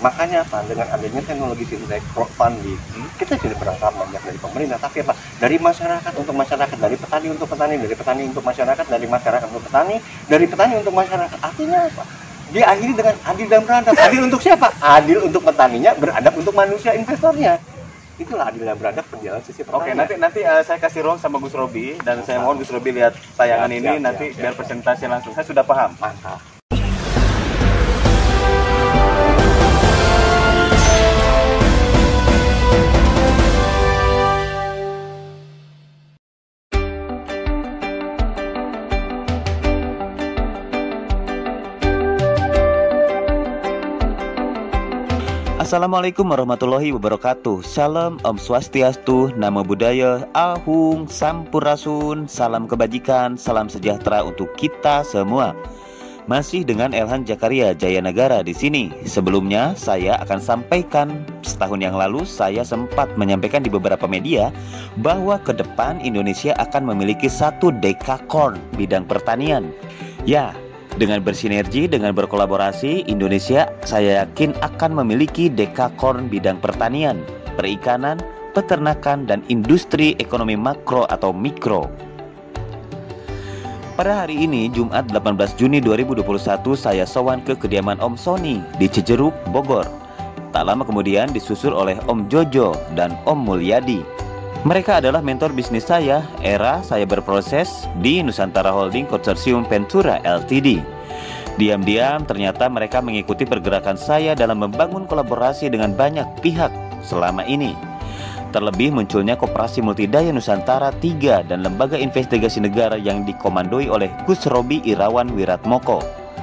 Makanya apa? Dengan adanya teknologi fintech, crowdfunding, kita tidak berharap banyak dari pemerintah, tapi apa? Dari masyarakat untuk masyarakat, dari petani untuk petani, dari petani untuk masyarakat, dari masyarakat untuk petani, dari petani untuk masyarakat. Artinya apa? Diakhiri dengan adil dan beradab. Adil untuk siapa? Adil untuk petaninya, beradab untuk manusia investornya. Itulah adil dan beradab perjalanan sisi pertanian. Oke, nanti saya kasih ruang sama Gus Robi, dan saya mohon Gus Robi lihat tayangan ini nanti biar presentasi langsung. Saya sudah paham. Mantap. Assalamualaikum warahmatullahi wabarakatuh. Salam Om Swastiastu, Namo Buddhaya, Ahung Sampurasun. Salam kebajikan, salam sejahtera untuk kita semua. Masih dengan Elhan Jakaria Jayanagara di sini. Sebelumnya saya akan sampaikan, setahun yang lalu saya sempat menyampaikan di beberapa media bahwa ke depan Indonesia akan memiliki satu dekakorn bidang pertanian. Ya, dengan bersinergi, dengan berkolaborasi, Indonesia saya yakin akan memiliki dekakorn bidang pertanian, perikanan, peternakan, dan industri ekonomi makro atau mikro. Pada hari ini, Jumat 18 Juni 2021, saya sowan ke kediaman Om Sony di Cijeruk, Bogor. Tak lama kemudian disusul oleh Om Jojo dan Om Mulyadi. Mereka adalah mentor bisnis saya, era saya berproses di Nusantara Holding Konsorsium Ventura Ltd. Diam-diam ternyata mereka mengikuti pergerakan saya dalam membangun kolaborasi dengan banyak pihak selama ini. Terlebih munculnya Koperasi Multidaya Nusantara 3 dan Lembaga Investigasi Negara yang dikomandoi oleh Gus Robi Irawan Wiratmoko.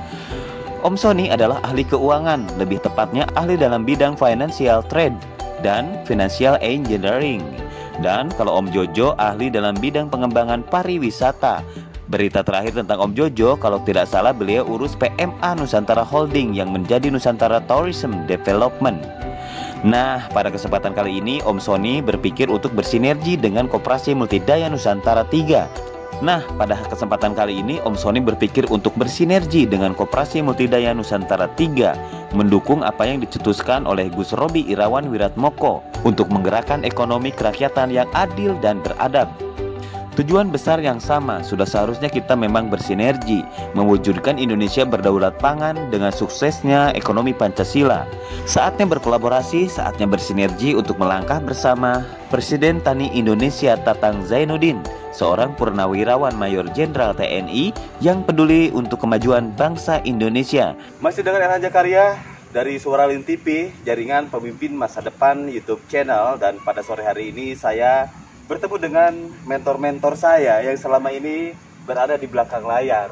Om Sony adalah ahli keuangan, lebih tepatnya ahli dalam bidang financial trade dan financial engineering. Dan kalau Om Jojo ahli dalam bidang pengembangan pariwisata. Berita terakhir tentang Om Jojo, kalau tidak salah beliau urus PMA Nusantara Holding yang menjadi Nusantara Tourism Development. Nah, pada kesempatan kali ini Om Sony berpikir untuk bersinergi dengan Koperasi Multidaya Nusantara 3. Nah, pada kesempatan kali ini Om Sony berpikir untuk bersinergi dengan Koperasi Multidaya Nusantara 3, mendukung apa yang dicetuskan oleh Gus Robi Irawan Wiratmoko untuk menggerakkan ekonomi kerakyatan yang adil dan beradab. Tujuan besar yang sama, sudah seharusnya kita memang bersinergi, mewujudkan Indonesia berdaulat pangan dengan suksesnya ekonomi Pancasila. Saatnya berkolaborasi, saatnya bersinergi untuk melangkah bersama Presiden Tani Indonesia Tatang Zainuddin, seorang purnawirawan Mayor Jenderal TNI yang peduli untuk kemajuan bangsa Indonesia. Masih dengan Elhan Jakaria dari Suaralin TV, jaringan pemimpin masa depan YouTube channel, dan pada sore hari ini saya bertemu dengan mentor-mentor saya yang selama ini berada di belakang layar.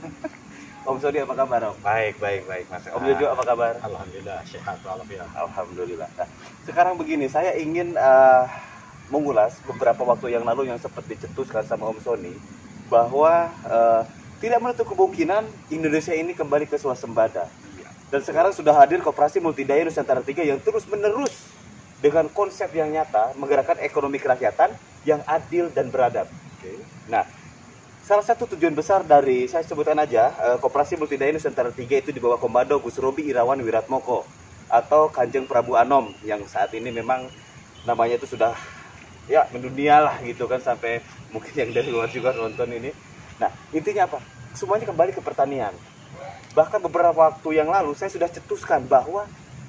Om Sony apa kabar Om? Baik, Mas. Om Jojo apa kabar? Alhamdulillah, sehat walafiat. Alhamdulillah. Nah, sekarang begini, saya ingin mengulas beberapa waktu yang lalu yang sempat dicetuskan sama Om Sony bahwa tidak menutup kemungkinan Indonesia ini kembali ke swasembada. Dan sekarang sudah hadir Koperasi Multidaya Nusantara 3 yang terus-menerus dengan konsep yang nyata menggerakkan ekonomi kerakyatan yang adil dan beradab. Nah, salah satu tujuan besar dari, saya sebutkan aja, Koperasi Multidaya Nusantara 3 itu di bawah komando Gus Robi Irawan Wiratmoko atau Kanjeng Prabu Anom, yang saat ini memang namanya itu sudah ya mendunia lah gitu kan, sampai mungkin yang dari luar juga nonton ini. Nah, intinya apa? Semuanya kembali ke pertanian. Bahkan beberapa waktu yang lalu saya sudah cetuskan bahwa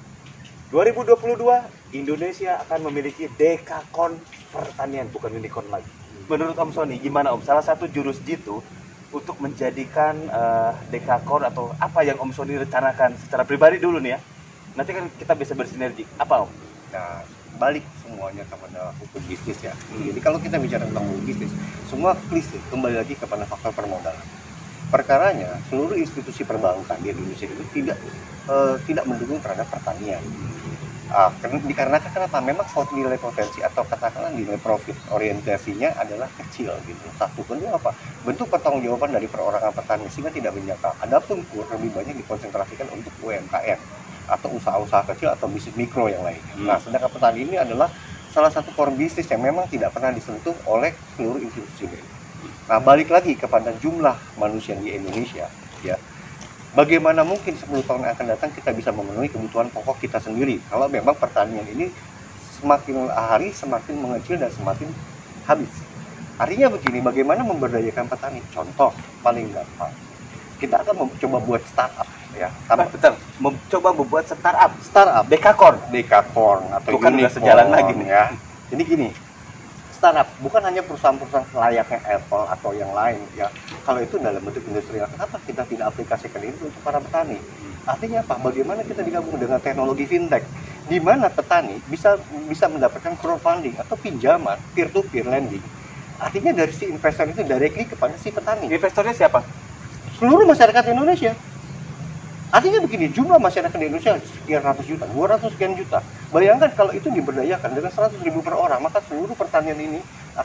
2022 Indonesia akan memiliki dekakorn pertanian, bukan unicorn lagi. Menurut Om Sony gimana Om? Salah satu jurus jitu untuk menjadikan dekakorn atau apa yang Om Sony rencanakan secara pribadi dulu nih ya. Nanti kan kita bisa bersinergi. Apa Om? Nah, balik semuanya kepada hukum bisnis ya. Jadi kalau kita bicara tentang hukum bisnis, semua klise kembali lagi kepada faktor permodalan. Perkaranya seluruh institusi perbankan di Indonesia itu tidak mendukung terhadap pertanian. Dikarenakan kenapa? Memang nilai potensi atau katakanlah nilai profit orientasinya adalah kecil gitu. Satu, kedua apa? Bentuk pertanggungjawaban dari perorangan petani sehingga tidak menyangka. Adapun lebih banyak dikonsentrasikan untuk UMKM atau usaha-usaha kecil atau bisnis mikro yang lainnya. Nah, sedangkan petani ini adalah salah satu core bisnis yang memang tidak pernah disentuh oleh seluruh institusi. Nah, balik lagi kepada jumlah manusia di Indonesia, ya. Bagaimana mungkin 10 tahun yang akan datang kita bisa memenuhi kebutuhan pokok kita sendiri kalau memang pertanian ini semakin hari semakin mengecil dan semakin habis. Artinya begini, bagaimana memberdayakan petani? Contoh paling gampang, kita akan mencoba buat startup ya. Betul. Mencoba membuat startup. Dekakorn atau Bukan udah unicorn, sejalan lagi nih. ya. Jadi gini, startup bukan hanya perusahaan-perusahaan layaknya Apple atau yang lain ya. Kalau itu dalam bentuk industrial, kenapa kita tidak aplikasikan itu untuk para petani? Artinya apa? Bagaimana kita digabung dengan teknologi fintech, di mana petani bisa mendapatkan crowdfunding atau pinjaman peer-to-peer lending. Artinya dari si investor itu directly kepada si petani. Investornya siapa? Seluruh masyarakat Indonesia. Artinya begini, jumlah masyarakat di Indonesia sekian ratus juta, 200 sekian juta. Bayangkan kalau itu diberdayakan dengan 100.000 per orang, maka seluruh pertanian ini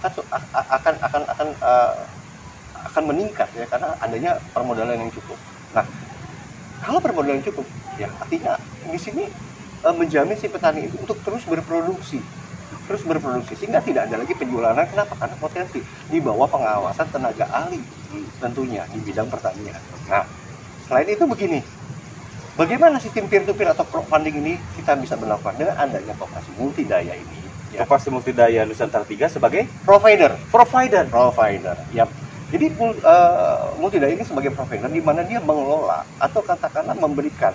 akan meningkat ya, karena adanya permodalan yang cukup. Nah, kalau permodalan cukup, ya artinya di sini menjamin si petani itu untuk terus berproduksi sehingga tidak ada lagi penjualan. Kenapa? Karena potensi di bawah pengawasan tenaga ahli tentunya di bidang pertanian. Nah, selain itu begini, bagaimana sistem peer-to-peer atau crowdfunding ini kita bisa melakukan dengan adanya Koperasi Multidaya ini ya. Koperasi Multidaya Nusantara 3 sebagai provider. Yap. Jadi Multidaya ini sebagai provider di mana dia mengelola atau katakanlah memberikan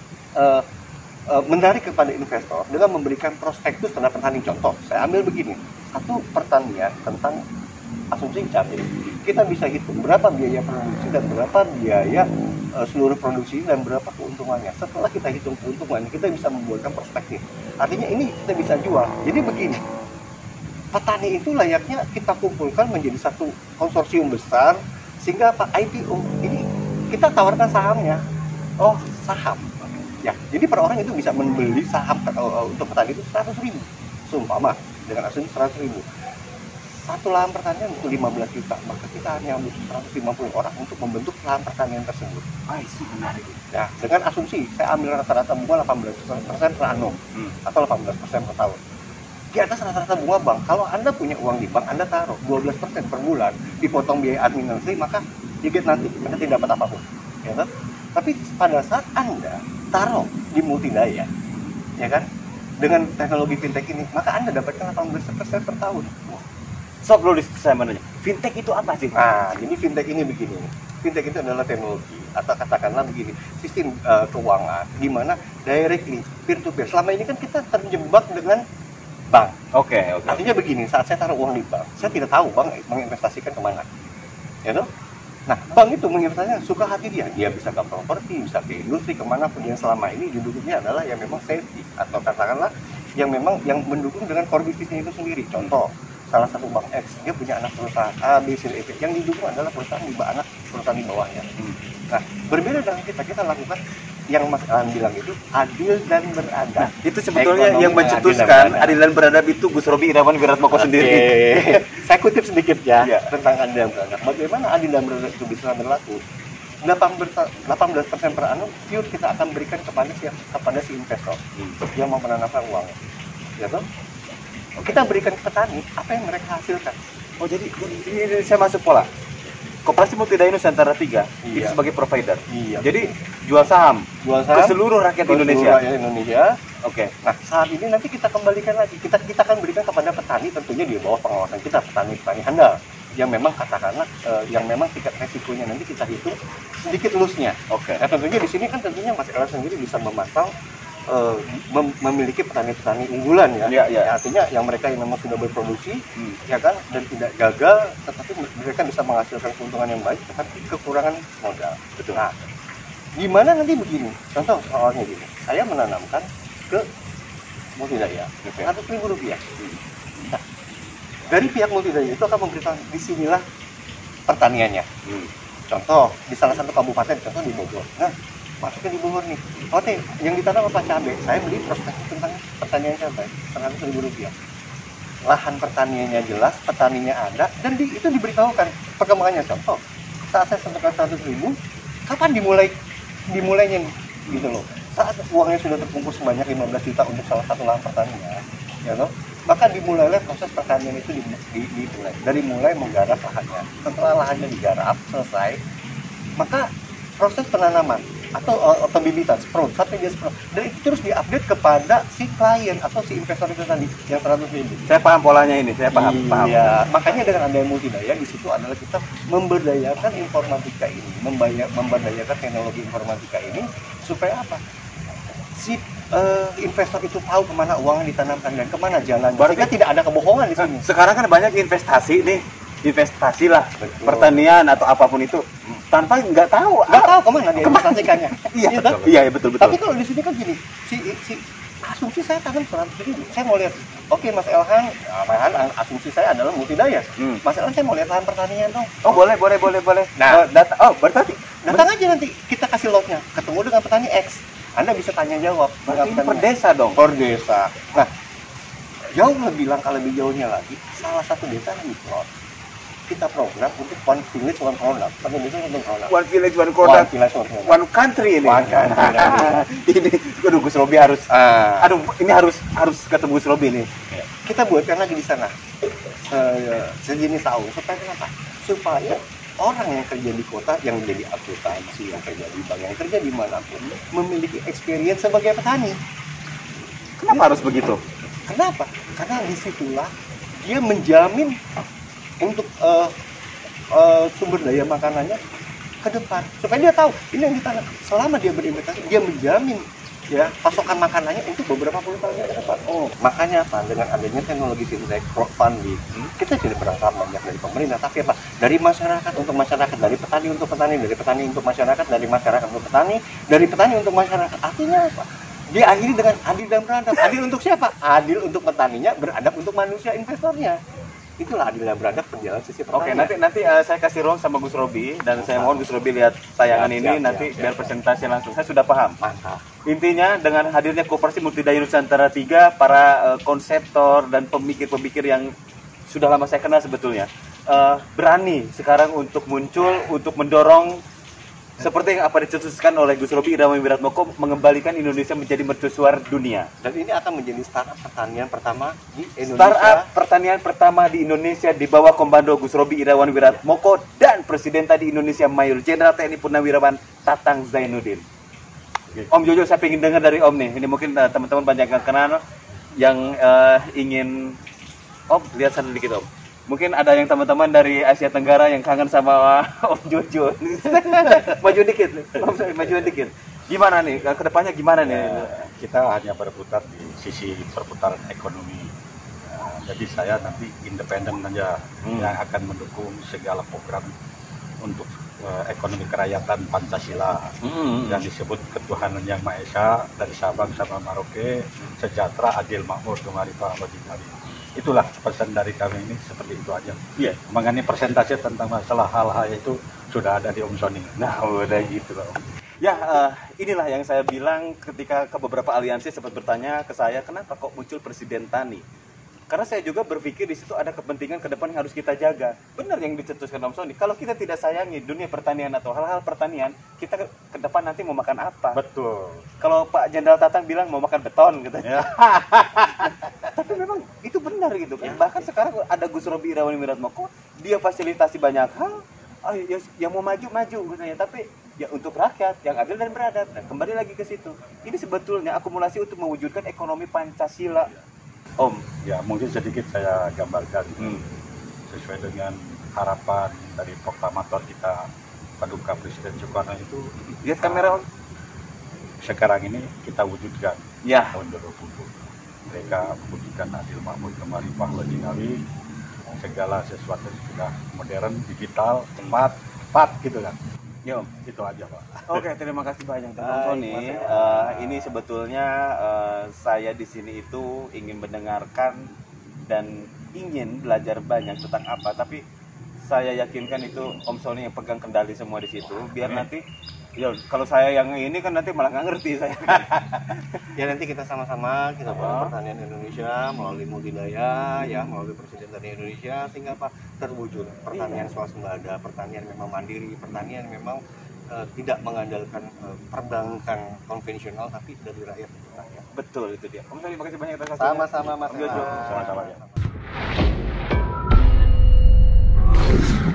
menarik kepada investor dengan memberikan prospektus terhadap petani. Contoh, saya ambil begini, satu pertanian tentang asumsi cabai, kita bisa hitung berapa biaya produksi dan berapa biaya seluruh produksi dan berapa keuntungannya. Setelah kita hitung keuntungannya, kita bisa membuatkan perspektif. Artinya ini kita bisa jual. Jadi begini, petani itu layaknya kita kumpulkan menjadi satu konsorsium besar, sehingga apa? IPO ini kita tawarkan sahamnya. Oh, saham. Ya, jadi per orang itu bisa membeli saham untuk petani itu 100.000. Seumpama dengan asumsi 100.000. Satu lahan pertanian butuh 15 juta, maka kita hanya butuh 150 orang untuk membentuk lahan pertanian tersebut. Itu menarik. Ya, dengan asumsi saya ambil rata-rata bunga 18% per annum atau 18% per tahun. Di atas rata-rata bunga bank, kalau Anda punya uang di bank, Anda taruh 12% per bulan, dipotong biaya administrasi, maka dikit nanti Anda tidak dapat apapun. Ya kan? Tapi pada saat Anda taruh di Multidaya, ya kan, dengan teknologi fintech ini, maka Anda dapatkan 18% per tahun. Sob, lo saya menanya, fintech itu apa sih? Nah, jadi fintech ini begini. Fintech itu adalah teknologi atau katakanlah begini, sistem keuangan di mana directly peer to peer. Selama ini kan kita terjebak dengan bank. Oke. Artinya begini, saat saya taruh uang di bank, saya tidak tahu bank menginvestasikan kemana. Ya toh? Nah, bank itu menginvestasikan suka hati dia. Dia bisa ke properti, bisa ke industri, kemanapun yang selama ini didukungnya adalah yang memang safety atau katakanlah yang memang yang mendukung dengan core bisnisnya itu sendiri. Contoh, salah satu bank X, dia punya anak perusahaan A, B, C, D, E, yang didukung adalah perusahaan di bawah anak perusahaan di bawahnya. Nah, berbeda dengan kita lakukan yang Mas Alan bilang itu adil dan beradab. Itu sebetulnya yang mencetuskan adil dan beradab itu Gus Robi Irawan Wiratmoko sendiri. Saya kutip sedikit ya tentang adil dan beradab. Bagaimana adil dan beradab itu bisa berlaku? 18% per annum pure kita akan berikan kepada si investor yang mau menanamkan uang. Ya toh? Kita berikan ke petani apa yang mereka hasilkan. Oh, jadi ini saya masuk pola. Koperasi Multidaya Nusantara 3 itu sebagai provider. Iya. Jadi jual saham ke seluruh rakyat Indonesia. Oke. Nah, saat ini nanti kita kembalikan lagi. Kita akan berikan kepada petani, tentunya di bawah pengawasan kita, petani handal yang memang katakanlah yang memang tingkat resikonya nanti kita hitung sedikit loss-nya. Oke. Nah, tentunya di sini kan tentunya Mas Ella sendiri bisa memantau memiliki petani-petani unggulan ya. Artinya yang mereka yang memang sudah berproduksi ya kan, dan tidak gagal, tetapi mereka bisa menghasilkan keuntungan yang baik tetapi kekurangan modal. Betul. Nah, gimana nanti begini, contoh soalnya gini, saya menanamkan ke Multidaya Rp100.000. Nah, dari pihak Multidaya itu akan memberitahu disinilah pertaniannya. Contoh di salah satu kabupaten, contoh di Bogor. Nah, masuknya di Bogor nih, oke, yang ditanam apa? Cabai. Saya beli prospektus tentang pertanian cabai, Rp100.000. Lahan pertaniannya jelas, petaninya ada, dan itu diberitahukan perkembangannya. Contoh, saat saya sebutkan 100.000, kapan dimulainya gitu loh. Saat uangnya sudah terkumpul sebanyak 15 juta untuk salah satu lahan pertanian, ya loh, maka dimulailah proses pertanian itu dimulai. Dari mulai menggarap lahannya. Setelah lahannya digarap selesai, maka proses penanaman atau otomobilitas fraud sampai dia fraud, dan itu terus diupdate kepada si klien atau si investor itu tadi yang 100.000. Saya paham polanya ini, saya paham. Iya, makanya dengan adanya multidaya di situ adalah kita memberdayakan informatika ini, memberdayakan teknologi informatika ini supaya apa? Si investor itu tahu kemana uangnya ditanamkan dan kemana jalan. Sehingga tidak ada kebohongan di sini. Sekarang kan banyak investasi nih, investasi lah, Betul. pertanian atau apapun itu, tanpa nggak tahu Kemana dia investasikannya. Iya, kan? iya betul. Tapi kalau di sini kan gini, si asumsi saya tanam 100.000, saya mau lihat, oke Mas Elhan asumsi saya adalah multidaya. Mas Elhan, saya mau lihat lahan pertanian dong. Oh boleh. Nah, Berarti datang aja nanti kita kasih lognya, ketemu dengan petani X, Anda bisa tanya jawab. ini per desa dong. Per desa. Nah, jauh lebih langkah lebih jauhnya lagi, salah satu desa yang diplot, kita program untuk one village one product. Satu desa satu product. One village one One product, village one product. one country ini. One country. Ini, aduh Gus Robi harus, aduh ini harus ketemu Gus Robi nih. Kita buatkan lagi di sana sejenis saung. Supaya kenapa? Supaya orang yang kerja di kota, yang menjadi akuntansi, yang kerja di bank, yang kerja dimanapun, memiliki experience sebagai petani. Kenapa harus begitu? Kenapa? Karena disitulah dia menjamin untuk sumber daya makanannya ke depan. Supaya dia tahu ini yang ditanam. Selama dia berinvestasi, dia menjamin ya pasokan makanannya untuk beberapa puluh tahun ke depan. Oh, makanya apa? Dengan adanya teknologi fintech crowdfunding, kita tidak berangkat banyak dari pemerintah, tapi apa? Dari masyarakat untuk masyarakat, dari petani untuk petani, dari petani untuk masyarakat, dari masyarakat untuk petani, dari petani untuk masyarakat. Artinya apa? Dia akhiri dengan adil dan beradab. Adil untuk siapa? Adil untuk petaninya, beradab untuk manusia investornya. Itulah adil dan beradab perjalanan sisi pertanian. Oke, nanti saya kasih ruang sama Gus Robi, dan saya mohon Gus Robi lihat tayangan ini nanti biar presentasi langsung. Saya sudah paham. Mantap. Intinya dengan hadirnya Koperasi Multidaya Nusantara 3, para konseptor dan pemikir-pemikir yang sudah lama saya kenal sebetulnya berani sekarang untuk muncul, untuk mendorong seperti yang apa dicetuskan oleh Gus Robi Irawan Wiratmoko, mengembalikan Indonesia menjadi mercusuar dunia. Dan ini akan menjadi startup pertanian pertama di Indonesia. Startup pertanian pertama di Indonesia di bawah komando Gus Robi Irawan Wiratmoko dan Presiden tadi Indonesia Mayor Jenderal TNI Purnawirawan Tatang Zainuddin. Om Jojo, saya ingin dengar dari Om nih. Ini mungkin teman-teman banyak yang kenal, yang ingin Om lihat sana dikit Om. Mungkin ada yang teman-teman dari Asia Tenggara yang kangen sama Om Jojo. Maju dikit, Om, maju dikit. Gimana nih? Kedepannya gimana nih? Kita hanya berputar di sisi perputaran ekonomi. Jadi saya nanti independen aja yang akan mendukung segala program untuk ekonomi kerakyatan Pancasila yang disebut ketuhanan yang Maha Esa dari Sabang sampai Merauke, sejahtera, adil, makmur, kemaritah, berdikari. Itulah pesan dari kami ini, seperti itu aja. Iya. Mengenai presentasi tentang masalah hal-hal itu sudah ada di Om Sony. Nah, udah gitu loh. Ya, inilah yang saya bilang ketika ke beberapa aliansi sempat bertanya ke saya, kenapa kok muncul Presiden Tani? Karena saya juga berpikir di situ ada kepentingan ke depan yang harus kita jaga. Benar yang dicetuskan Om Sony. Kalau kita tidak sayangi dunia pertanian atau hal-hal pertanian, kita ke depan nanti mau makan apa? Betul. Kalau Pak Jenderal Tatang bilang mau makan beton katanya. Tapi memang itu benar gitu kan. Bahkan sekarang ada Gus Robi Irawan Wiratmoko, dia fasilitasi banyak hal. Yang mau maju katanya, tapi ya untuk rakyat yang adil dan beradab. Nah, kembali lagi ke situ. Ini sebetulnya akumulasi untuk mewujudkan ekonomi Pancasila. Om, Ya mungkin sedikit saya gambarkan sesuai dengan harapan dari proklamator kita Paduka Presiden Soekarno itu. lihat kamera Om. Sekarang ini kita wujudkan Ya. tahun 2020. Mereka mewujudkan adil, makmur, kemaritah, berdikari, segala sesuatu sudah modern, digital, cepat gitu kan. Ya Om. Itu aja Pak. Oke, terima kasih banyak Om Sony. Ini sebetulnya saya di sini itu ingin mendengarkan dan ingin belajar banyak tentang apa, tapi saya yakinkan itu Om Sony yang pegang kendali semua di situ. Biar nanti, ya kalau saya yang ini kan nanti malah nggak ngerti saya. Ya nanti kita sama-sama kita bangun pertanian Indonesia melalui multidaya, ya melalui Presiden Tani Indonesia, sehingga apa terwujud pertanian swasembada, pertanian memang mandiri, pertanian memang tidak mengandalkan perbankan konvensional, tapi dari rakyat untuk rakyat. Betul, itu dia. Om Sony, makasih banyak atas waktunya. Sama-sama Mas Om Jojo. Elhan. Sama-sama ya.